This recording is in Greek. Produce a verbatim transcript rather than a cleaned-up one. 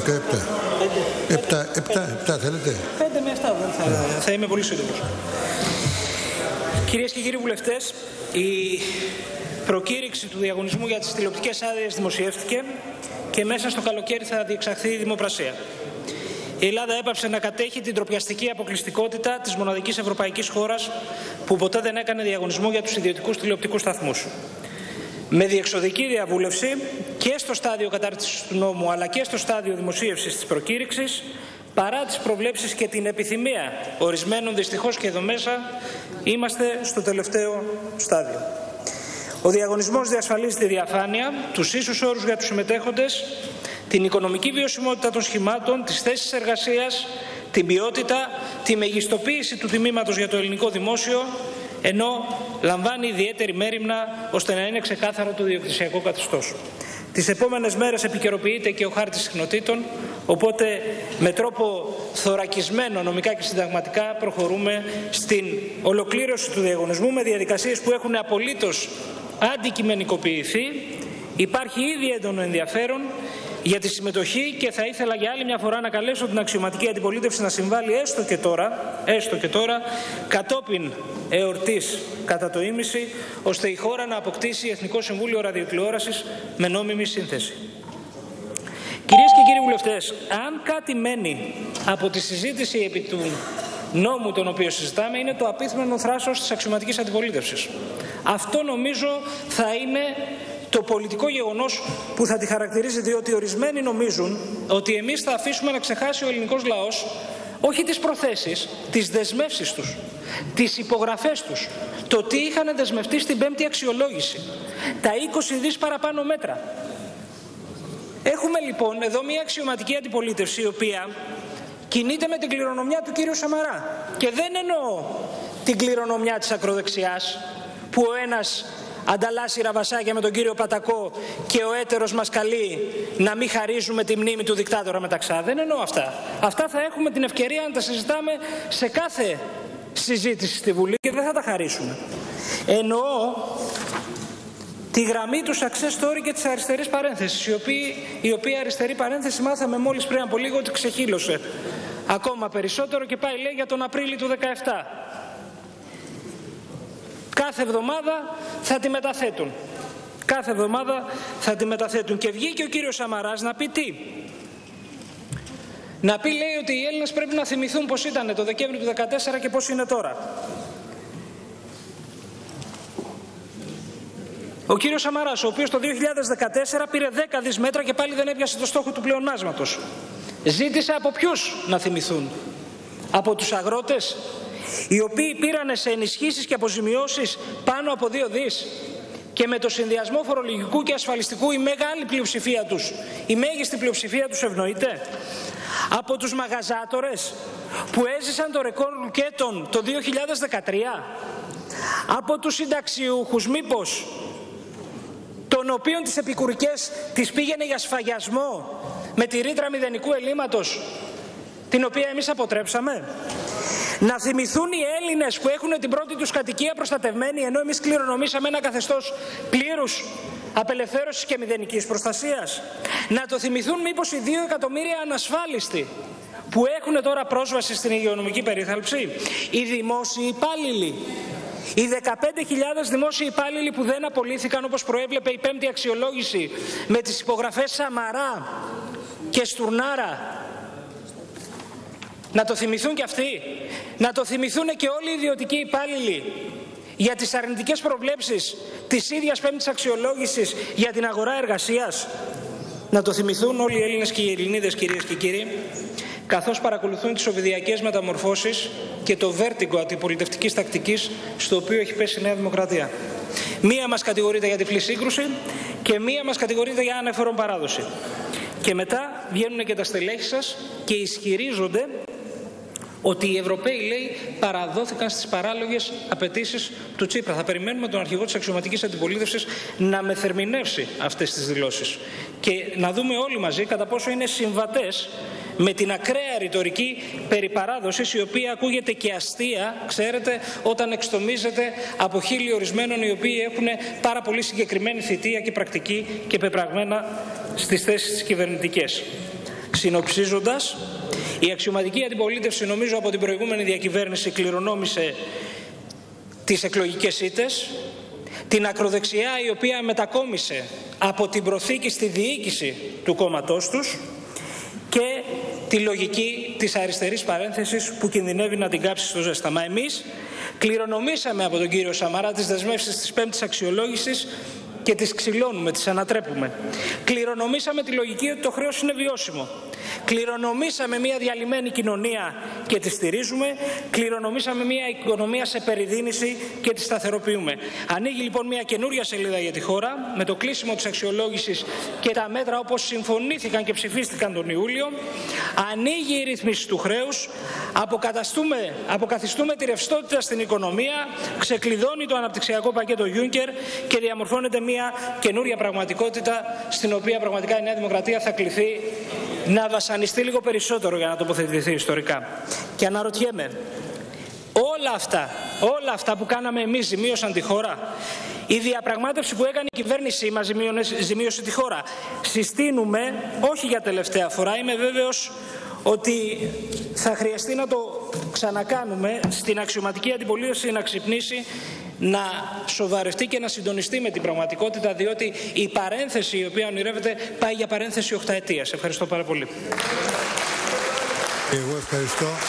Επτά. Επτά, επτά, επτά θέλετε. Πέντε με επτά, θα, θα είμαι πολύ σύντομος. Κυρίες και κύριοι βουλευτές, η προκήρυξη του διαγωνισμού για τις τηλεοπτικές άδειες δημοσιεύτηκε και μέσα στο καλοκαίρι θα διεξαχθεί η δημοπρασία. Η Ελλάδα έπαψε να κατέχει την ντροπιαστική αποκλειστικότητα της μοναδικής ευρωπαϊκής χώρας που ποτέ δεν έκανε διαγωνισμό για τους ιδιωτικούς τηλεοπτικούς σταθμούς. Με διεξοδική διαβούλευση και στο στάδιο κατάρτισης του νόμου αλλά και στο στάδιο δημοσίευσης της προκήρυξης, παρά τις προβλέψεις και την επιθυμία ορισμένων δυστυχώς και εδώ μέσα, είμαστε στο τελευταίο στάδιο. Ο διαγωνισμός διασφαλίζει τη διαφάνεια, τους ίσους όρους για τους συμμετέχοντες, την οικονομική βιωσιμότητα των σχημάτων, τις θέσεις εργασίας, την ποιότητα, τη μεγιστοποίηση του τιμήματος για το ελληνικό δημόσιο, ενώ λαμβάνει ιδιαίτερη μέριμνα ώστε να είναι ξεκάθαρο το διοκτησιακό καθεστώς. Τις επόμενες μέρες επικαιροποιείται και ο χάρτης συχνοτήτων, οπότε με τρόπο θωρακισμένο νομικά και συνταγματικά προχωρούμε στην ολοκλήρωση του διαγωνισμού με διαδικασίες που έχουν απολύτως αντικειμενικοποιηθεί. Υπάρχει ήδη έντονο ενδιαφέρον για τη συμμετοχή και θα ήθελα για άλλη μια φορά να καλέσω την αξιωματική αντιπολίτευση να συμβάλλει έστω και τώρα, έστω και τώρα κατόπιν εορτής κατά το ήμιση, ώστε η χώρα να αποκτήσει Εθνικό Συμβούλιο Ραδιοτηλεόρασης με νόμιμη σύνθεση. Κυρίες και κύριοι βουλευτές, αν κάτι μένει από τη συζήτηση επί του νόμου τον οποίο συζητάμε, είναι το απίθμενο θράσος της αξιωματικής αντιπολίτευσης. Αυτό νομίζω θα είναι το πολιτικό γεγονός που θα τη χαρακτηρίζει, διότι ορισμένοι νομίζουν ότι εμείς θα αφήσουμε να ξεχάσει ο ελληνικός λαός όχι τις προθέσεις, τις δεσμεύσεις τους, τις υπογραφές τους, το τι είχαν δεσμευτεί στην πέμπτη αξιολόγηση, τα είκοσι δις παραπάνω μέτρα. Έχουμε λοιπόν εδώ μια αξιωματική αντιπολίτευση η οποία κινείται με την κληρονομιά του κύριου Σαμαρά. Και δεν εννοώ την κληρονομιά της ακροδεξιάς που ο ένας ανταλλάσσει ραβασάκια με τον κύριο Πατακό και ο έτερος μας καλεί να μην χαρίζουμε τη μνήμη του δικτάτορα Μεταξά. Δεν εννοώ αυτά. Αυτά θα έχουμε την ευκαιρία να τα συζητάμε σε κάθε συζήτηση στη Βουλή και δεν θα τα χαρίσουμε. Εννοώ τη γραμμή του success story και της αριστερής παρένθεσης, η οποία, η οποία αριστερή παρένθεση μάθαμε μόλις πριν από λίγο ότι ξεχύλωσε ακόμα περισσότερο και πάει λέει για τον Απρίλιο του δεκαεπτά. Κάθε εβδομάδα θα τη μεταθέτουν. Κάθε εβδομάδα θα τη μεταθέτουν. Και βγήκε ο κύριος Σαμαράς να πει τι. Να πει λέει ότι οι Έλληνες πρέπει να θυμηθούν πώς ήταν το Δεκέμβριο του δεκατέσσερα και πώς είναι τώρα. Ο κύριος Σαμαράς, ο οποίος το δύο χιλιάδες δεκατέσσερα πήρε δέκα δις μέτρα και πάλι δεν έπιασε το στόχο του πλεονάσματος. Ζήτησε από ποιους να θυμηθούν? Από τους αγρότες, οι οποίοι πήραν σε ενισχύσεις και αποζημιώσεις πάνω από δύο δις και με το συνδυασμό φορολογικού και ασφαλιστικού η μεγάλη πλειοψηφία τους, η μέγιστη πλειοψηφία τους ευνοείται? Από τους μαγαζάτορες που έζησαν το ρεκόρ λουκέτων το δύο χιλιάδες δεκατρία? Από τους συνταξιούχους μήπως, των οποίων τις επικουρικές τις πήγαινε για σφαγιασμό με τη ρήτρα μηδενικού ελλείμματος, την οποία εμείς αποτρέψαμε? Να θυμηθούν οι Έλληνες που έχουν την πρώτη τους κατοικία προστατευμένη, ενώ εμείς κληρονομήσαμε ένα καθεστώς πλήρους απελευθέρωσης και μηδενικής προστασίας? Να το θυμηθούν μήπως οι δύο εκατομμύρια ανασφάλιστοι που έχουν τώρα πρόσβαση στην υγειονομική περίθαλψη? Οι δημόσιοι υπάλληλοι, οι δεκαπέντε χιλιάδες δημόσιοι υπάλληλοι που δεν απολύθηκαν όπως προέβλεπε η πέμπτη αξιολόγηση με τις υπογραφές Σαμαρά και Στουρνάρα? Να το θυμηθούν και αυτοί? Να το θυμηθούν και όλοι οι ιδιωτικοί υπάλληλοι για τις αρνητικές προβλέψεις της ίδιας πέμπτης αξιολόγησης για την αγορά εργασίας? Να το θυμηθούν όλοι οι Έλληνες και οι Ελληνίδες, κυρίες και κύριοι, καθώς παρακολουθούν τις οβιδιακές μεταμορφώσεις και το βέρτιγκο αντιπολιτευτικής τακτικής στο οποίο έχει πέσει η Νέα Δημοκρατία. Μία μας κατηγορείται για τυφλή σύγκρουση και μία μας κατηγορείται για ανέφερον παράδοση. Και μετά βγαίνουν και τα στελέχη σας και ισχυρίζονται ότι οι Ευρωπαίοι, λέει, παραδόθηκαν στις παράλογες απαιτήσεις του Τσίπρα. Θα περιμένουμε τον αρχηγό της αξιωματικής αντιπολίτευσης να μεθερμινεύσει αυτές τις δηλώσεις και να δούμε όλοι μαζί κατά πόσο είναι συμβατές με την ακραία ρητορική περί παράδοσης, η οποία ακούγεται και αστεία, ξέρετε, όταν εξτομίζεται από χείλη ορισμένων οι οποίοι έχουν πάρα πολύ συγκεκριμένη θητεία και πρακτική και πεπραγμένα στις θέσεις τις κυβερνητικές. Συνοψίζοντας, η αξιωματική αντιπολίτευση, νομίζω, από την προηγούμενη διακυβέρνηση κληρονόμησε τις εκλογικές ήττες, την ακροδεξιά η οποία μετακόμισε από την προθήκη στη διοίκηση του κόμματός τους και τη λογική της αριστερής παρένθεσης που κινδυνεύει να την κάψει στο ζέσταμα. Εμείς κληρονομήσαμε από τον κύριο Σαμαρά τις δεσμεύσεις της πέμπτης αξιολόγησης και τις ξυλώνουμε, τις ανατρέπουμε. Κληρονομήσαμε τη λογική ότι το χρέος είναι βιώσιμο. Κληρονομήσαμε μια διαλυμένη κοινωνία και τη στηρίζουμε. Κληρονομήσαμε μια οικονομία σε περιδίνηση και τη σταθεροποιούμε. Ανοίγει λοιπόν μια καινούρια σελίδα για τη χώρα με το κλείσιμο της αξιολόγησης και τα μέτρα όπως συμφωνήθηκαν και ψηφίστηκαν τον Ιούλιο. Ανοίγει η ρύθμιση του χρέους. Αποκαθιστούμε τη ρευστότητα στην οικονομία. Ξεκλειδώνει το αναπτυξιακό πακέτο Juncker και διαμορφώνεται μια καινούρια πραγματικότητα στην οποία πραγματικά η Νέα Δημοκρατία θα κληθεί να βασανιστεί λίγο περισσότερο για να τοποθετηθεί ιστορικά. Και αναρωτιέμαι, όλα αυτά, όλα αυτά που κάναμε εμείς ζημίωσαν τη χώρα? Η διαπραγμάτευση που έκανε η κυβέρνησή μας ζημίωσε τη χώρα? Συστήνουμε, όχι για τελευταία φορά, είμαι βέβαιος ότι θα χρειαστεί να το ξανακάνουμε, στην αξιωματική αντιπολίτευση να ξυπνήσει, να σοβαρευτεί και να συντονιστεί με την πραγματικότητα, διότι η παρένθεση η οποία ονειρεύεται πάει για παρένθεση οχταετίας. Ευχαριστώ πάρα πολύ. Εγώ ευχαριστώ.